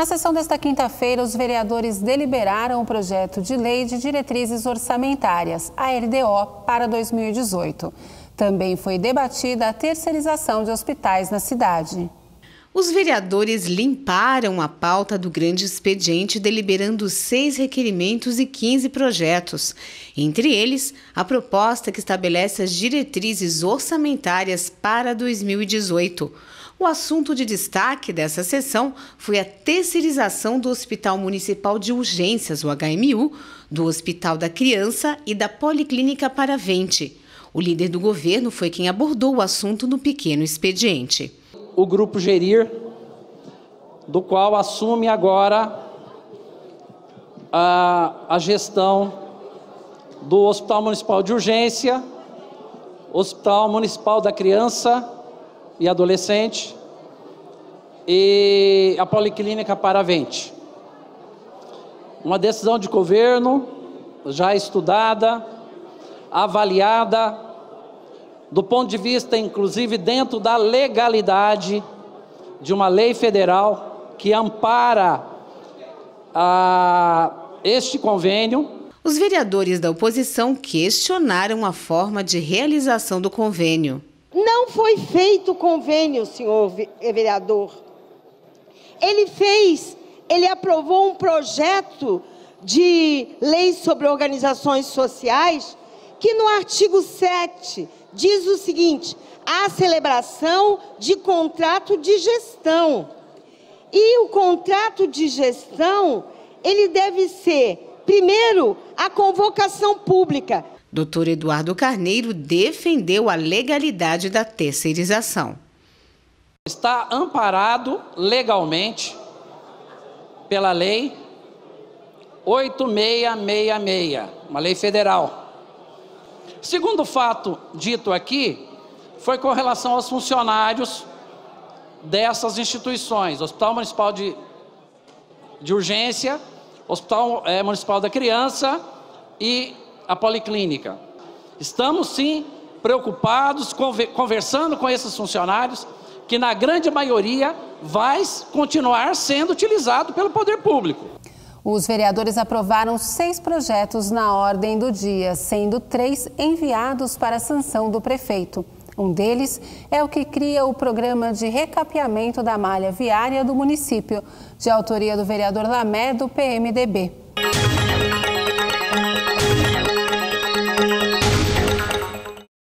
Na sessão desta quinta-feira, os vereadores deliberaram o projeto de lei de diretrizes orçamentárias, a LDO, para 2018. Também foi debatida a terceirização de hospitais na cidade. Os vereadores limparam a pauta do grande expediente, deliberando 6 requerimentos e 15 projetos. Entre eles, a proposta que estabelece as diretrizes orçamentárias para 2018. O assunto de destaque dessa sessão foi a terceirização do Hospital Municipal de Urgências, o HMU, do Hospital da Criança e da Policlínica Paravente. O líder do governo foi quem abordou o assunto no pequeno expediente. O Grupo Gerir, do qual assume agora a gestão do Hospital Municipal de Urgência, Hospital Municipal da Criança e Adolescente e a Policlínica Paravente. Uma decisão de governo já estudada, avaliada, do ponto de vista, inclusive, dentro da legalidade de uma lei federal que ampara este convênio. Os vereadores da oposição questionaram a forma de realização do convênio. Não foi feito o convênio, senhor vereador. Ele aprovou um projeto de lei sobre organizações sociais que no artigo 7 diz o seguinte: a celebração de contrato de gestão. E o contrato de gestão, ele deve ser, primeiro, a convocação pública. Dr. Eduardo Carneiro defendeu a legalidade da terceirização. Está amparado legalmente pela lei 8666, uma lei federal. Segundo fato dito aqui, foi com relação aos funcionários dessas instituições, Hospital Municipal de Urgência, Hospital Municipal da Criança e a Policlínica. Estamos, sim, preocupados, conversando com esses funcionários, que na grande maioria vai continuar sendo utilizado pelo poder público. Os vereadores aprovaram 6 projetos na ordem do dia, sendo 3 enviados para a sanção do prefeito. Um deles é o que cria o programa de recapeamento da malha viária do município, de autoria do vereador Lamé, do PMDB.